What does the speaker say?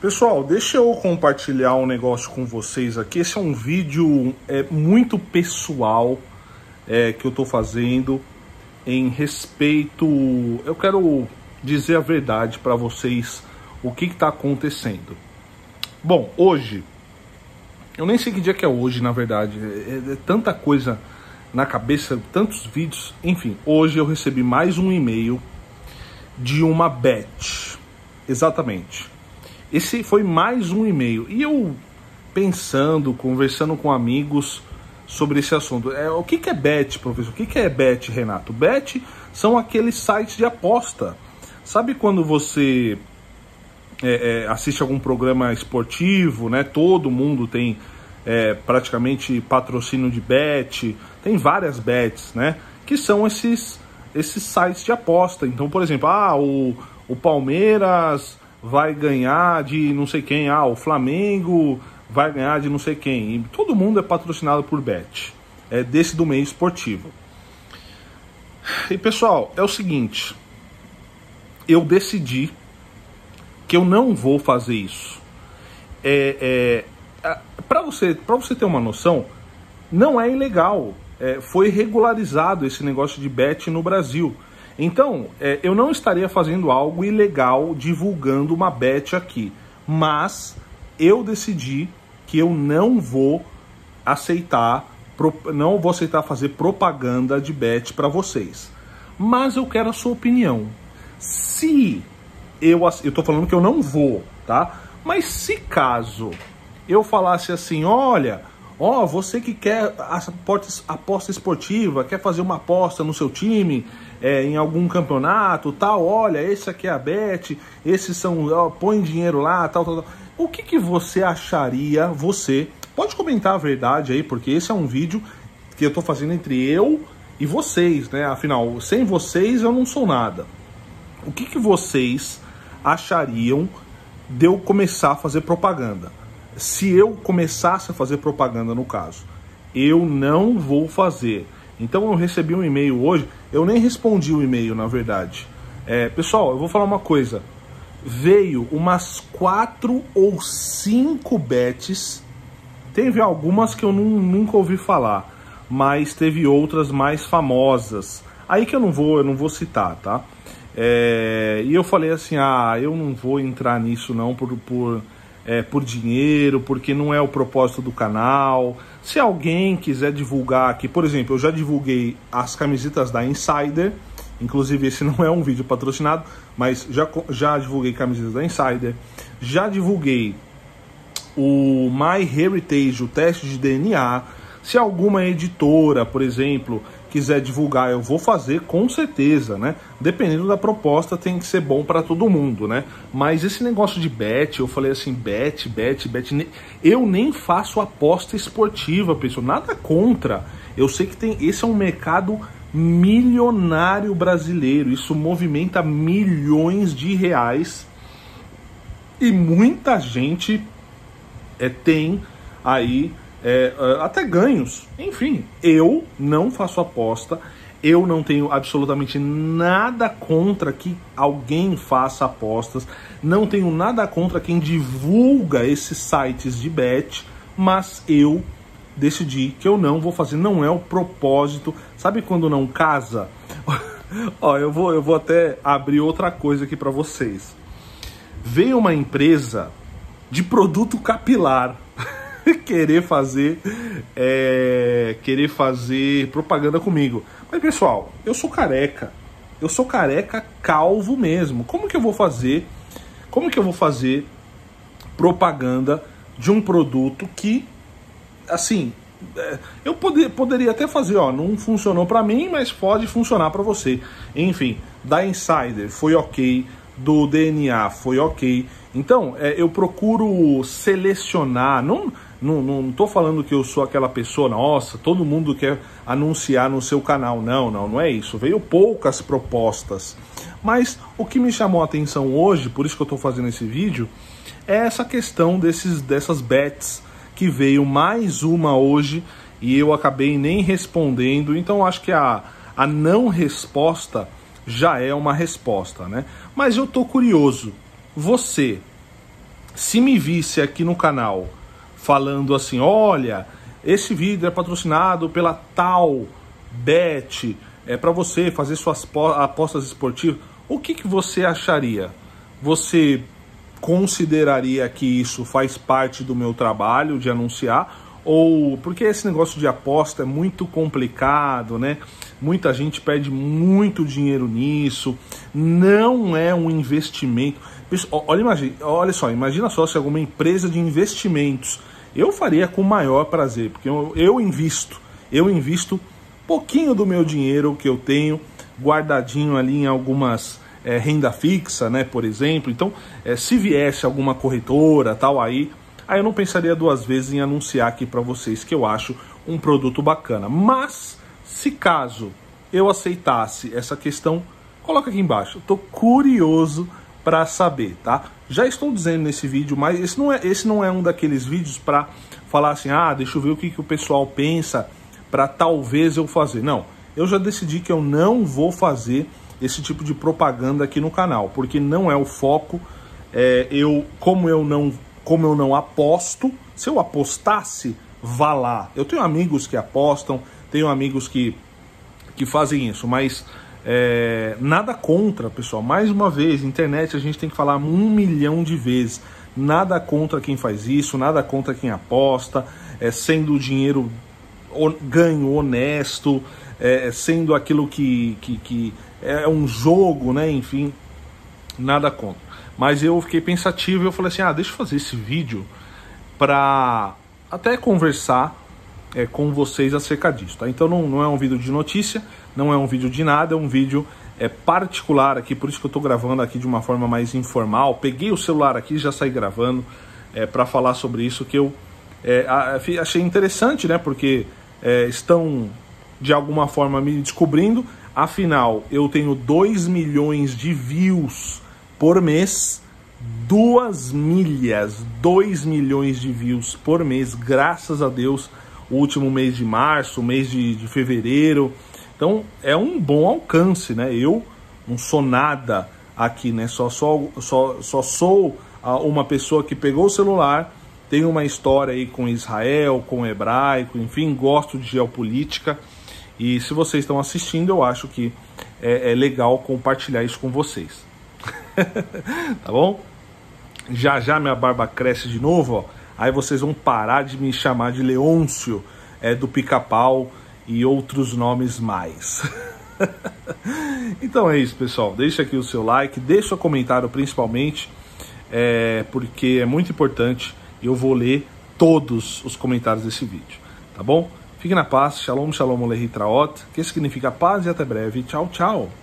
Pessoal, deixa eu compartilhar um negócio com vocês aqui. Esse é um vídeo muito pessoal que eu tô fazendo em respeito... Eu quero dizer a verdade para vocês o que está acontecendo. Bom, hoje... Eu nem sei que dia que é hoje, na verdade. É tanta coisa na cabeça, tantos vídeos. Enfim, hoje eu recebi mais um e-mail de uma bet. Exatamente. Esse foi mais um e-mail. E eu pensando, conversando com amigos sobre esse assunto. O que é bet, professor? O que é bet, Renato? Bet são aqueles sites de aposta. Sabe quando você assiste algum programa esportivo, né? Todo mundo tem praticamente patrocínio de bet. Tem várias bets, né? Que são esses sites de aposta. Então, por exemplo, o Palmeiras vai ganhar de não sei quem, o Flamengo vai ganhar de não sei quem. E todo mundo é patrocinado por bet, desse do meio esportivo. E pessoal, é o seguinte, eu decidi que eu não vou fazer isso. Para você ter uma noção, não é ilegal. Foi regularizado esse negócio de bet no Brasil. Então, eu não estaria fazendo algo ilegal divulgando uma bet aqui. Mas eu decidi que eu não vou aceitar fazer propaganda de bet para vocês. Mas eu quero a sua opinião. Se eu tô falando que eu não vou, tá? Mas se caso eu falasse assim, olha, você que quer aposta esportiva, quer fazer uma aposta no seu time, em algum campeonato, tal, olha, esse aqui é a bet, esses são, põe dinheiro lá, tal. O que você acharia, você? Pode comentar a verdade aí, porque esse é um vídeo que eu tô fazendo entre eu e vocês, né? Afinal, sem vocês eu não sou nada. O que vocês achariam de eu começar a fazer propaganda? Se eu começasse a fazer propaganda, no caso, eu não vou fazer. Então eu recebi um e-mail hoje, eu nem respondi o e-mail, na verdade. Pessoal, eu vou falar uma coisa. Veio umas 4 ou 5 bets. Teve algumas que eu nunca ouvi falar, mas teve outras mais famosas. Aí que eu não vou citar, tá? E eu falei assim, eu não vou entrar nisso não por dinheiro, porque não é o propósito do canal. Se alguém quiser divulgar aqui, por exemplo, eu já divulguei as camisetas da Insider, inclusive esse não é um vídeo patrocinado, mas já divulguei camisetas da Insider, já divulguei o MyHeritage, o teste de DNA. Se alguma editora, por exemplo, quiser divulgar, eu vou fazer com certeza, né? Dependendo da proposta, tem que ser bom para todo mundo, né? Mas esse negócio de bet, eu falei assim, bet, eu nem faço aposta esportiva, pessoal, nada contra. Eu sei que esse é um mercado milionário brasileiro, isso movimenta milhões de reais e muita gente tem aí até ganhos. Enfim, eu não faço aposta, eu não tenho absolutamente nada contra que alguém faça apostas, não tenho nada contra quem divulga esses sites de bet, mas eu decidi que eu não vou fazer, não é o propósito. Sabe quando não casa? Eu vou até abrir outra coisa aqui para vocês. Veio uma empresa de produto capilar querer fazer propaganda comigo. Mas pessoal, eu sou careca calvo mesmo. Como que eu vou fazer propaganda de um produto que, assim, eu poderia até fazer, não funcionou pra mim, mas pode funcionar pra você. Enfim, da Insider foi ok, do DNA foi ok. Então, eu procuro selecionar, não tô falando que eu sou aquela pessoa, nossa, todo mundo quer anunciar no seu canal. Não é isso. Veio poucas propostas. Mas o que me chamou a atenção hoje, por isso que eu tô fazendo esse vídeo, é essa questão dessas bets, que veio mais uma hoje e eu acabei nem respondendo. Então acho que a não resposta já é uma resposta, né? Mas eu tô curioso. Você se me visse aqui no canal falando assim, olha, esse vídeo é patrocinado pela tal Bet, é para você fazer suas apostas esportivas, o que você acharia? Você consideraria que isso faz parte do meu trabalho de anunciar? Ou porque esse negócio de aposta é muito complicado, né? Muita gente perde muito dinheiro nisso, não é um investimento. Olha só, imagina só se alguma empresa de investimentos, eu faria com o maior prazer, porque eu invisto pouquinho do meu dinheiro que eu tenho guardadinho ali em algumas renda fixa, né, por exemplo. Então, se viesse alguma corretora, tal, aí eu não pensaria duas vezes em anunciar aqui para vocês que eu acho um produto bacana. Mas, se caso eu aceitasse essa questão, coloca aqui embaixo. Eu tô curioso para saber, tá? Já estou dizendo nesse vídeo, mas esse não é um daqueles vídeos para falar assim, deixa eu ver o que o pessoal pensa para talvez eu fazer. Não, eu já decidi que eu não vou fazer esse tipo de propaganda aqui no canal, porque não é o foco. Como eu não aposto, se eu apostasse, vá lá. Eu tenho amigos que apostam, tenho amigos que fazem isso, mas nada contra, pessoal. Mais uma vez, internet a gente tem que falar 1 milhão de vezes. Nada contra quem faz isso, nada contra quem aposta, sendo o dinheiro ganho honesto, sendo aquilo que é um jogo, né? Enfim, nada contra. Mas eu fiquei pensativo e eu falei assim, deixa eu fazer esse vídeo para até conversar com vocês acerca disso, tá? Então não é um vídeo de notícia, não é um vídeo de nada, é um vídeo particular aqui, por isso que eu tô gravando aqui de uma forma mais informal. Peguei o celular aqui e já saí gravando para falar sobre isso, que eu achei interessante, né? Porque estão de alguma forma me descobrindo. Afinal, eu tenho 2 milhões de views por mês, 2 milhões de views por mês, graças a Deus. O último mês de março, o mês de fevereiro. Então é um bom alcance, né? Eu não sou nada aqui, né? Só sou uma pessoa que pegou o celular, tem uma história aí com Israel, com hebraico, enfim, gosto de geopolítica. E se vocês estão assistindo, eu acho que é legal compartilhar isso com vocês. Tá bom? Já minha barba cresce de novo, ó. Aí vocês vão parar de me chamar de Leôncio, do Pica-Pau e outros nomes mais. Então é isso, pessoal. Deixa aqui o seu like, deixa o comentário principalmente, porque é muito importante. Eu vou ler todos os comentários desse vídeo, tá bom? Fique na paz. Shalom, shalom, alehi traot, que significa paz, e até breve. Tchau, tchau.